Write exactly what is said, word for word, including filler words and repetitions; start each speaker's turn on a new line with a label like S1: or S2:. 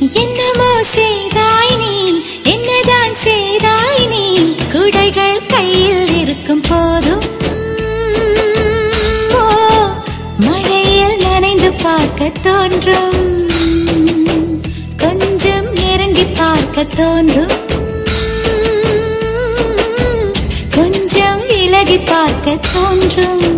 S1: என்னமோ செய்தாய் நீ, என்னதான் செய்தாய் நீ, குடைகள் கையில் இருக்கும் போதும் ஓ மழையில் நனைந்து பார்க்க தோன்றும், கொஞ்சம் இறங்கி பார்க்க தோன்றும், கொஞ்சம் விலகி பார்க்க தோன்றும்.